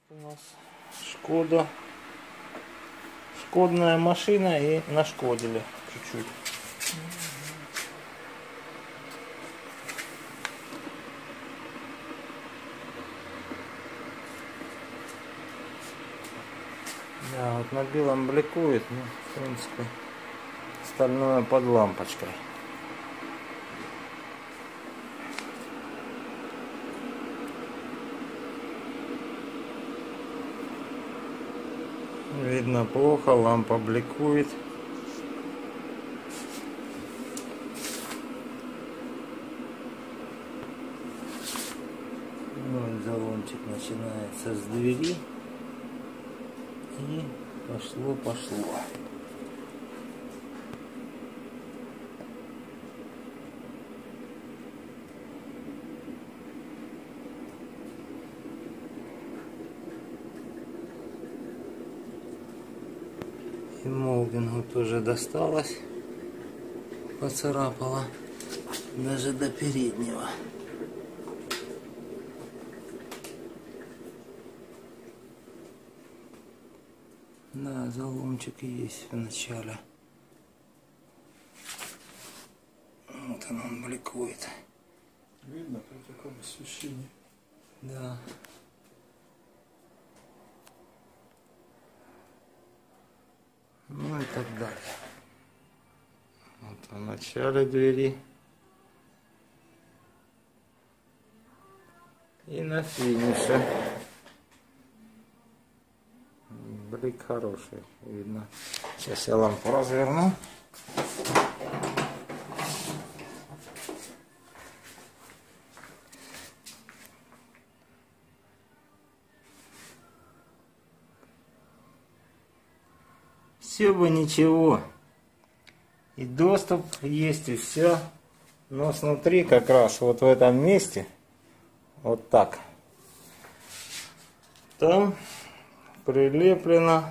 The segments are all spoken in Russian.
У нас шкодная машина и нашкодили чуть-чуть. Да, вот на белом бликует, но в принципе остальное под лампочкой. Видно плохо, лампа бликует. Вот заломчик начинается с двери. И пошло. И молдингу тоже досталось, поцарапало даже до переднего. Да, заломчик есть в начале. Вот он бликует. Видно при таком освещении. Да. Ну и так далее. Вот в начале двери. И на финише. Блик хороший, видно. Сейчас я лампу разверну. Все бы ничего. И доступ есть, и все. Но снутри как раз вот в этом месте, вот так, там прилеплено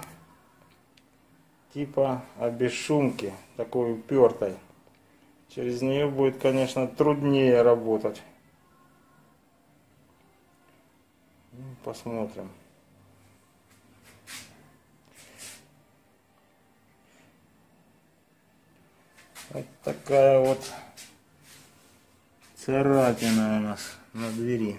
типа обезшумки, такой упертой. Через нее будет, конечно, труднее работать. Посмотрим. Вот такая вот царапина у нас на двери.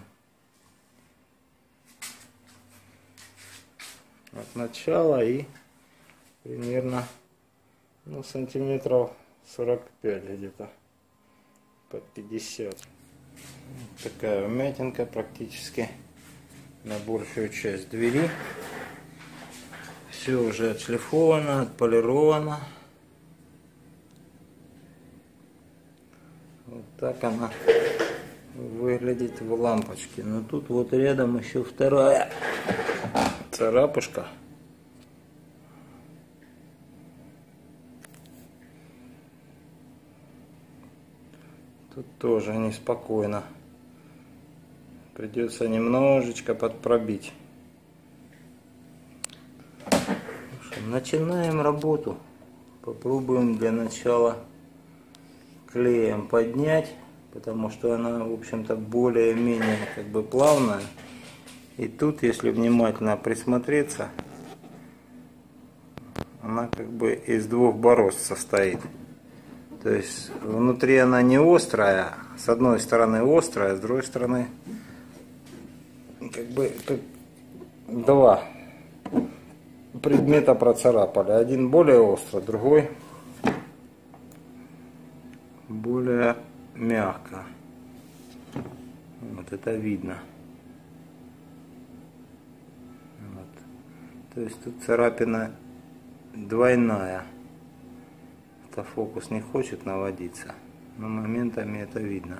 От начала и примерно сантиметров 45 где-то, под 50. Вот такая вмятинка практически на большую часть двери. Все уже отшлифовано, отполировано. Вот так она выглядит в лампочке. Но тут вот рядом еще вторая царапушка. Тут тоже неспокойно. Придется немножечко подпробить. Начинаем работу. Попробуем для начала клеем поднять, потому что она, в общем-то, более-менее как бы плавная. И тут, если внимательно присмотреться, она как бы из двух борозд состоит. То есть внутри она не острая, с одной стороны острая, с другой стороны как бы как два предмета процарапали. Один более острый, другой более мягко. Вот это видно. Вот. То есть тут царапина двойная. Автофокус не хочет наводиться, но моментами это видно.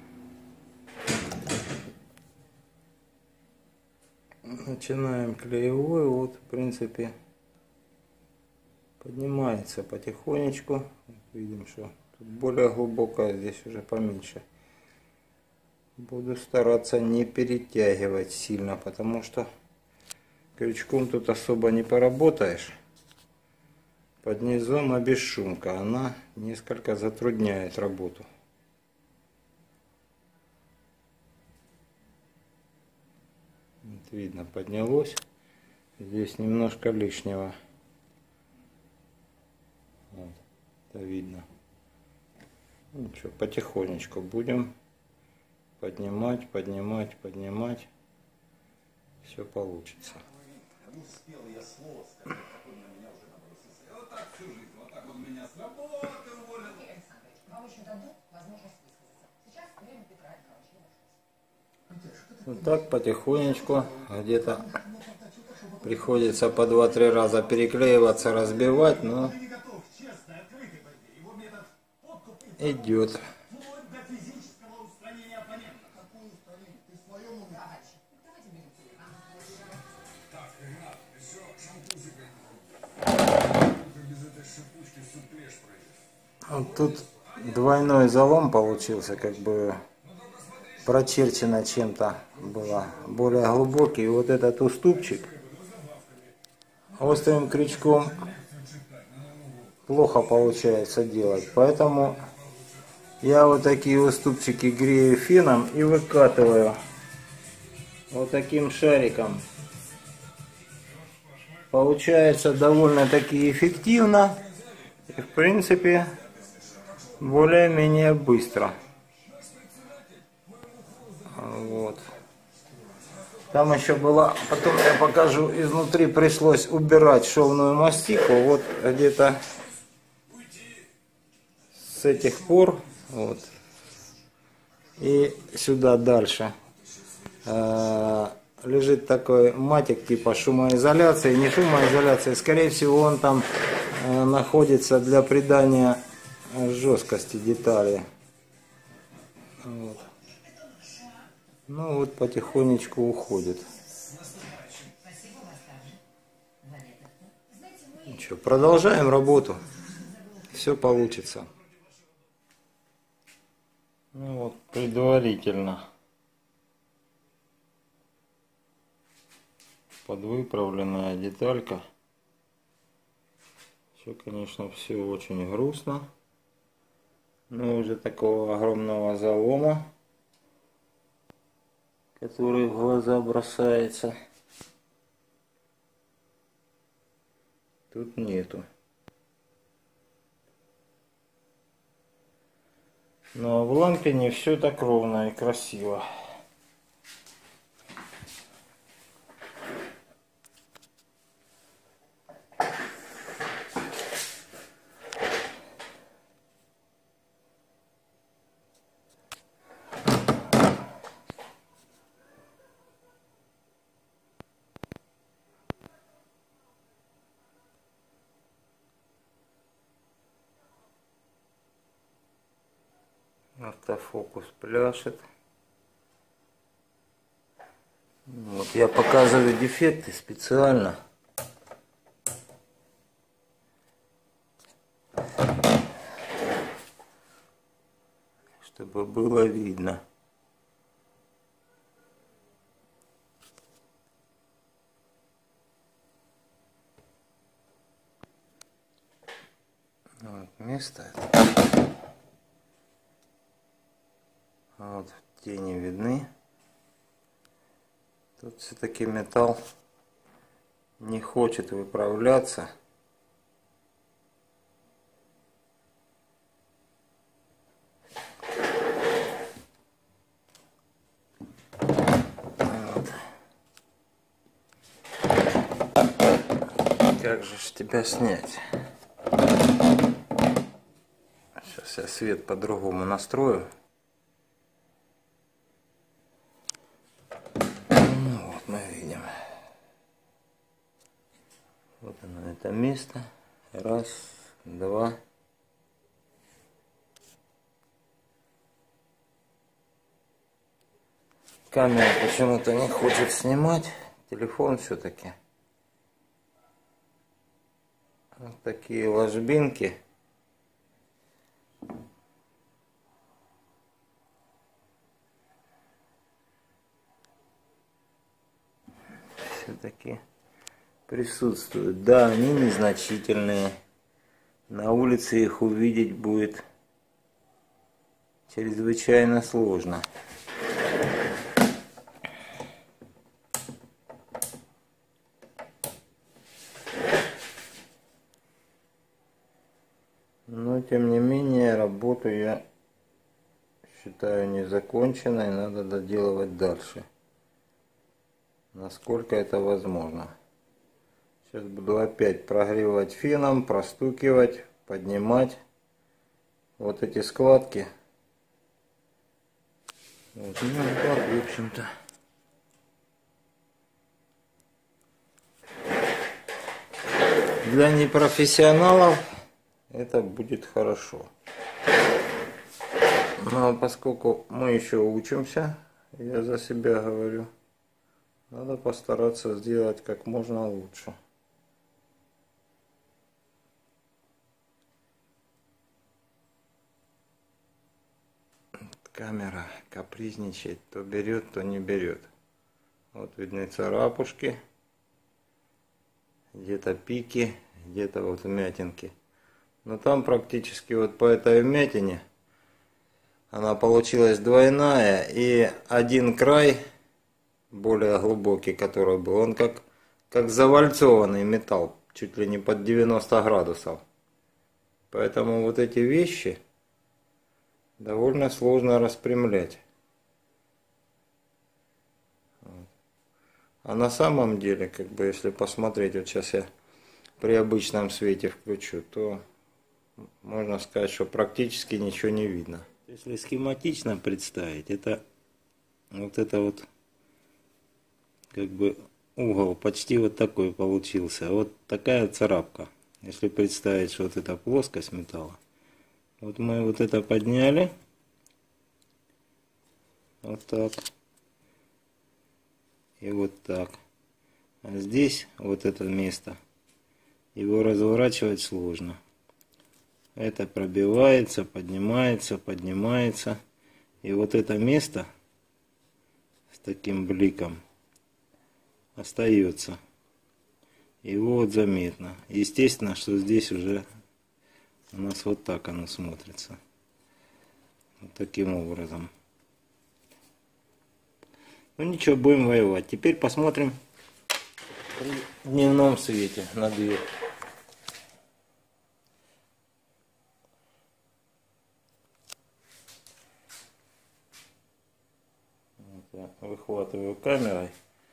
Начинаем клеевой. Вот, в принципе, поднимается потихонечку. Видим, что тут более глубокая, здесь уже поменьше. Буду стараться не перетягивать сильно, потому что крючком тут особо не поработаешь. Под низом обезшумка, она несколько затрудняет работу. Вот видно, поднялось. Здесь немножко лишнего. Вот, это видно. Ну что, потихонечку будем поднимать, поднимать, поднимать. Все получится. Не успел я слова сказать, как он на меня уже набросился. Я вот так всю жизнь, вот так он меня с работы уволил. Сергей Александрович, вам еще дадут возможность высказаться. Сейчас время Петра Николаевича. Вот так потихонечку, где-то приходится по 2-3 раза переклеиваться, разбивать, но идет. Вот тут двойной залом получился, как бы прочерчено чем-то было более глубокий. И вот этот уступчик острым крючком плохо получается делать. Поэтому я вот такие уступчики грею феном и выкатываю вот таким шариком. Получается довольно-таки эффективно и в принципе более-менее быстро. Вот. Там еще была, потом я покажу, изнутри пришлось убирать шовную мастику. Вот где-то с этих пор вот, и сюда дальше лежит такой матик типа шумоизоляции. Не шумоизоляции, скорее всего он там находится для придания жесткости детали. Вот. Ну вот потихонечку уходит. Ну что, продолжаем работу. Все получится. Ну вот предварительно подвыправленная деталька. Все, конечно, все очень грустно. Но уже такого огромного залома, который в глаза бросается, тут нету. Но в лампе не все так ровно и красиво. Автофокус пляшет. Вот я показываю дефекты специально, чтобы было видно. Вот место. Вот тени видны. Тут все-таки металл не хочет выправляться. Вот. Как же ж тебя снять? Сейчас я свет по-другому настрою. Мы видим. Вот оно, это место. Раз, два. Камера почему-то не хочет снимать. Телефон все-таки. Вот такие ложбинки. Все-таки присутствуют. Да, они незначительные. На улице их увидеть будет чрезвычайно сложно. тем не менее, работу я считаю незаконченной, надо доделывать дальше. Насколько это возможно. Сейчас буду опять прогревать феном, простукивать, поднимать вот эти складки. Вот, ну так, в общем-то. Для непрофессионалов это будет хорошо. Но поскольку мы еще учимся, я за себя говорю, надо постараться сделать как можно лучше. Камера капризничает, то берет, то не берет. Вот видны царапушки, где-то пики, где-то вот вмятинки. Но там практически вот по этой вмятине она получилась двойная, и один край, более глубокий, который был, он как завальцованный металл, чуть ли не под 90 градусов. Поэтому вот эти вещи довольно сложно распрямлять. А на самом деле, как бы, если посмотреть, вот сейчас я при обычном свете включу, то можно сказать, что практически ничего не видно. Если схематично представить, это вот как бы угол почти вот такой получился. Вот такая царапка. Если представить, что вот эта плоскость металла. Вот мы вот это подняли. Вот так. И вот так. А здесь вот это место. Его разворачивать сложно. Это пробивается, поднимается, поднимается. И вот это место с таким бликом остается. Его вот заметно. Естественно, что здесь уже у нас вот так оно смотрится. Вот таким образом. Ну ничего, будем воевать. Теперь посмотрим при дневном свете на дверь. Вот я выхватываю камерой.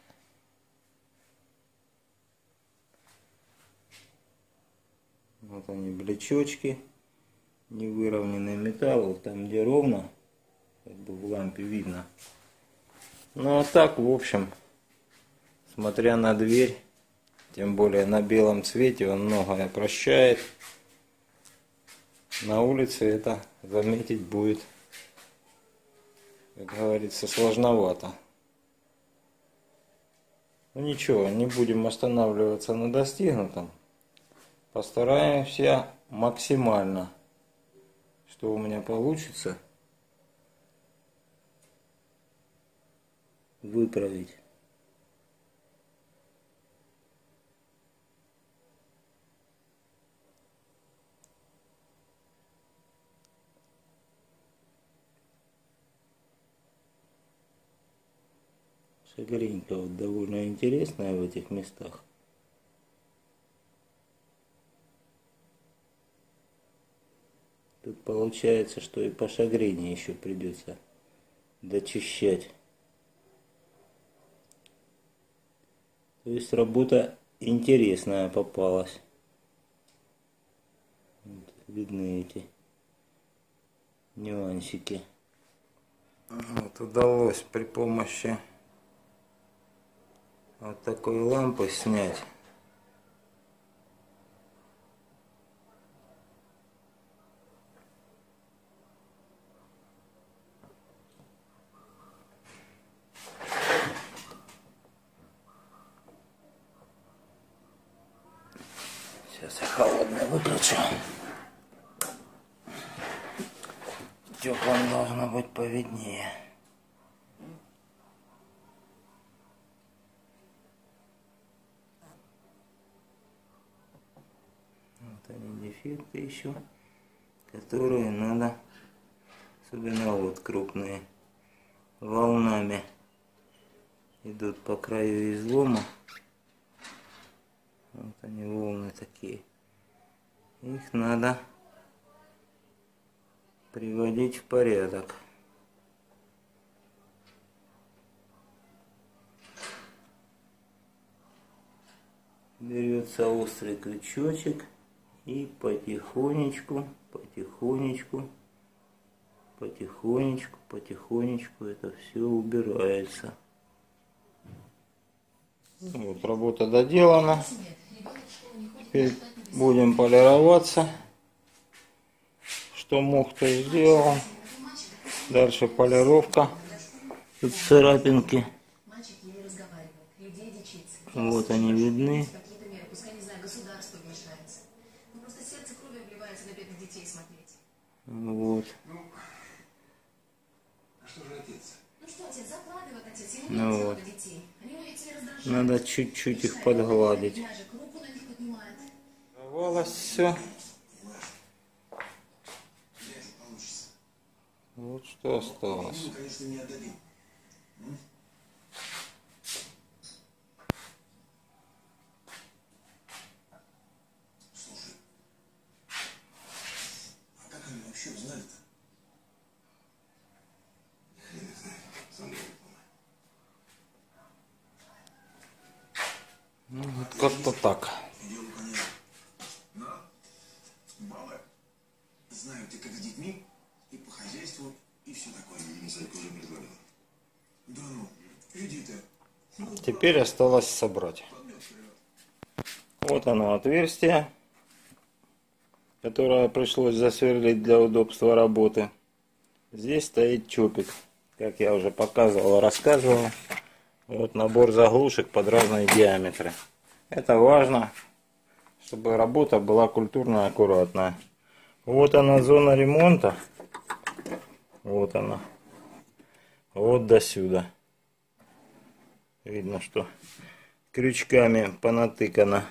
Вот они, блечочки, невыровненный металл, вот там где ровно, как бы в лампе видно. Ну а так, в общем, смотря на дверь, тем более на белом цвете, он многое прощает. На улице это заметить будет, как говорится, сложновато. Ну ничего, не будем останавливаться на достигнутом. Постараемся максимально, что у меня получится, выправить. Шагренька вот довольно интересная в этих местах. Тут получается, что и по шагрене еще придется дочищать. То есть работа интересная попалась. Вот, видны эти нюансики. Вот удалось при помощи вот такой лампы снять. Сейчас я холодный выключу. Теплым должно быть повиднее. Вот они дефекты еще, которые надо, особенно вот крупные, волнами идут по краю излома. Вот они волны такие. Их надо приводить в порядок. Берется острый крючочек и потихонечку, потихонечку, потихонечку, потихонечку это все убирается. Вот работа доделана. Теперь будем полироваться. Что мог, то сделал. Дальше полировка. Тут царапинки. Вот они видны. Вот. Ну вот. Надо чуть-чуть их подгладить. Оставалось все. Вот что осталось. Ну, вот как-то так. Бабы знают и как с детьми, и по хозяйству, и все такое. Да ну, иди ты. Теперь осталось собрать. Вот оно отверстие, которое пришлось засверлить для удобства работы. Здесь стоит чопик, как я уже показывал, рассказывал. Вот набор заглушек под разные диаметры. Это важно, чтобы работа была культурная, аккуратная. Вот она зона ремонта. Вот она. Вот до сюда. Видно, что крючками понатыкано.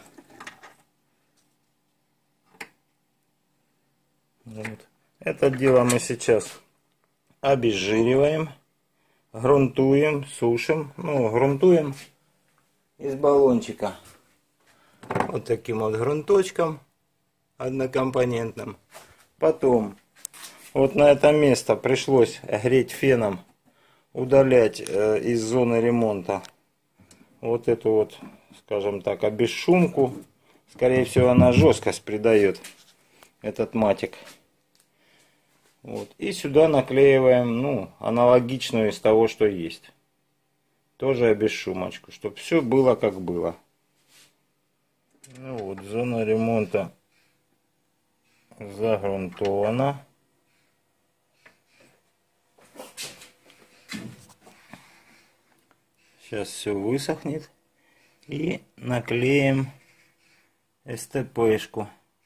Вот. Это дело мы сейчас обезжириваем, грунтуем, сушим. Ну, грунтуем из баллончика. Вот таким вот грунточком однокомпонентным. Потом вот на это место пришлось греть феном, удалять из зоны ремонта вот эту вот, скажем так, обесшумку. Скорее всего, она жесткость придает, этот матик. Вот. И сюда наклеиваем, ну, аналогичную из того, что есть. Тоже обесшумочку, чтобы все было как было. Ну вот, зона ремонта загрунтована. Сейчас все высохнет. И наклеим СТПшку.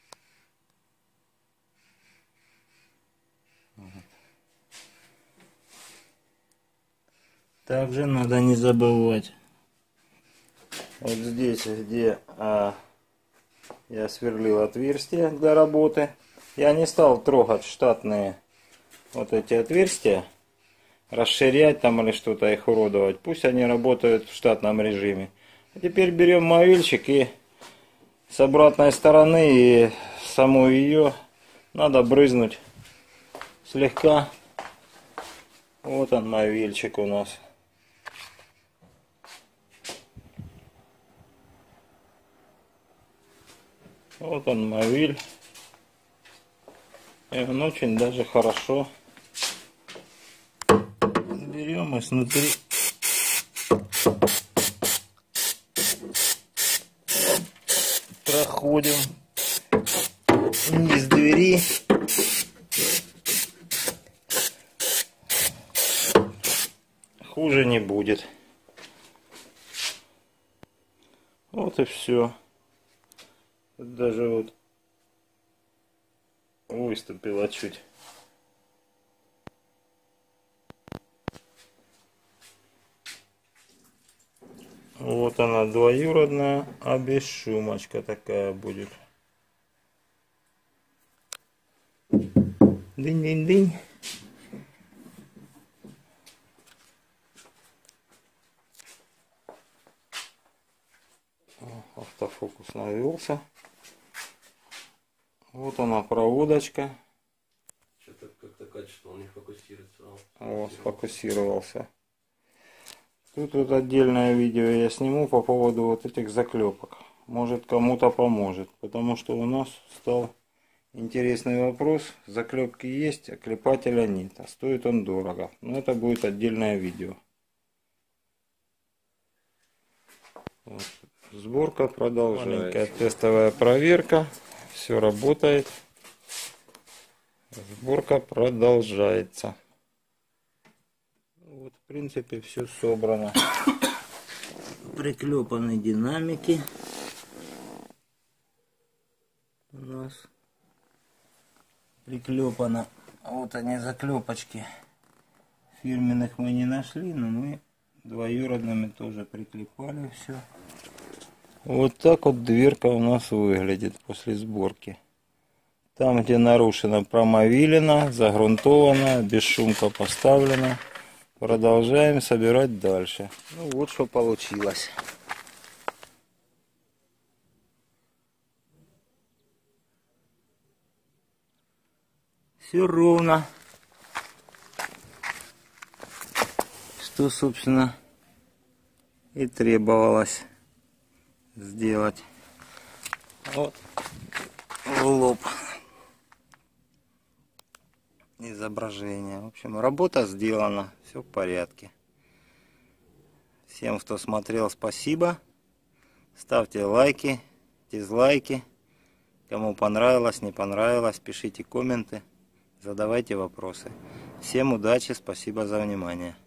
Также надо не забывать. Вот здесь, где я сверлил отверстия для работы, я не стал трогать штатные вот эти отверстия, расширять там или что-то их уродовать. Пусть они работают в штатном режиме. А теперь берем мовильчик и с обратной стороны и саму ее надо брызнуть слегка. Вот он, мовильчик у нас. Вот он, мовиль. И он очень даже хорошо. Берем и снутри проходим низ двери. Хуже не будет. Вот и все. Даже вот выступила чуть. Вот она двоюродная, обесшумочка такая будет. Дынь-дынь-дынь. Автофокус навелся. Вот она проводочка. Что-то как-то сказать, что он не фокусируется. Вот, сфокусировался. Тут вот отдельное видео я сниму по поводу вот этих заклепок. Может, кому-то поможет. Потому что у нас стал интересный вопрос. Заклепки есть, а клепателя нет. А стоит он дорого. Но это будет отдельное видео. Вот. Сборка продолжается. Маленькая тестовая проверка. Все работает. Сборка продолжается. Вот, в принципе, все собрано. Приклепаны динамики. У нас приклепано. Вот они, заклепочки. Фирменных мы не нашли, но мы двоюродными тоже приклепали все. Вот так вот дверка у нас выглядит после сборки. Там, где нарушено, промовилено, загрунтовано, бесшумка поставлена. Продолжаем собирать дальше. Ну вот что получилось. Все ровно. Что, собственно, и требовалось сделать. Вот в лоб изображение. В общем, работа сделана, все в порядке. Всем, кто смотрел, спасибо. Ставьте лайки, дизлайки. Кому понравилось, не понравилось, пишите комменты, задавайте вопросы. Всем удачи, спасибо за внимание.